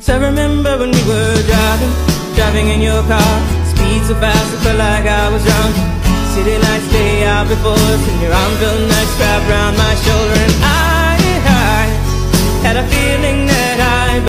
So I remember when we were driving in your car. Speed so fast I felt like I was drunk. City lights lay out before us, and your arm felt nice wrapped around my shoulder. And